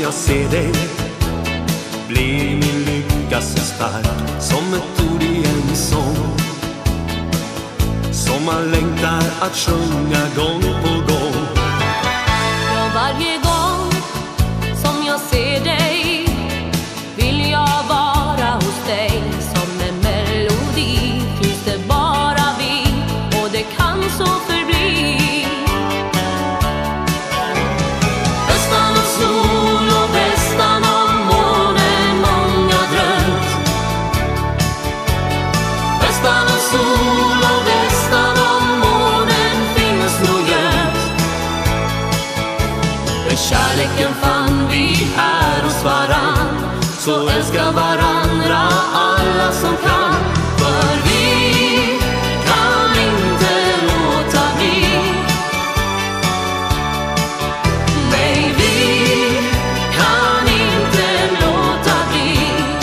jag ser dig blir min lycka så stark som ett ord i en sång som man längtar att sjunga gång på gång. Ja, varje gång som jag ser dig vill jag vara hos dig. Som en melodi finns det bara vi, och det kan så förbli. Västan av sol och västan av månen många drömt. Västan av sol och västan av månen finns nog gömt. Men kärleken fann vi här hos varann, så älska varandra alla som kan. För vi kan inte låta bli. Nej, vi kan inte låta bli.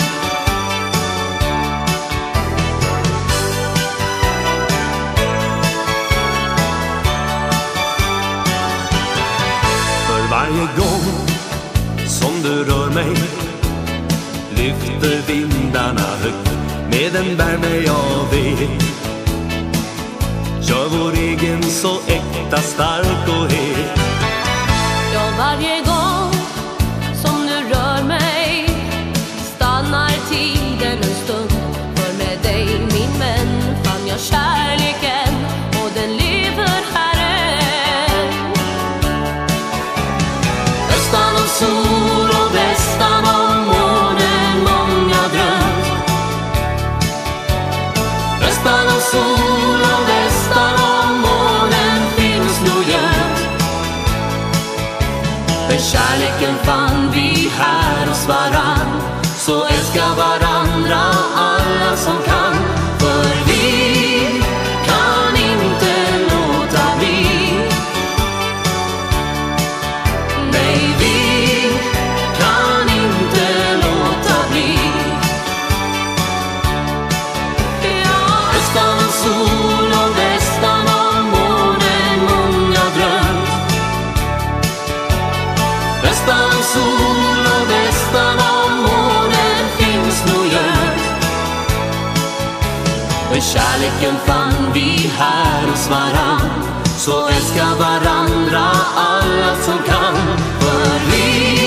För varje gång som du rör mig lyfter vindarna högt med en värme jag vet. Gör vår egen så äkta, stark och het. Ja, varje gång som du rör mig stannar tiden en stund. För med dig, min vän, fann jag kärleken, och den lever här än. Västan av sol och västan av månen många drömt. Västan av sol och västan av månen finns nog gömt. Men kärleken fann vi här hos varann, så älska varandra alla som kan. För vi kan inte låta bli. Nej, vi kan inte låta bli. Ja, västan av sol och västan av månen många drömt. Västan av sol och västan av månen finns nog gömt. Men kärleken fann vi här hos varann, så älska varandra alla som kan. För vi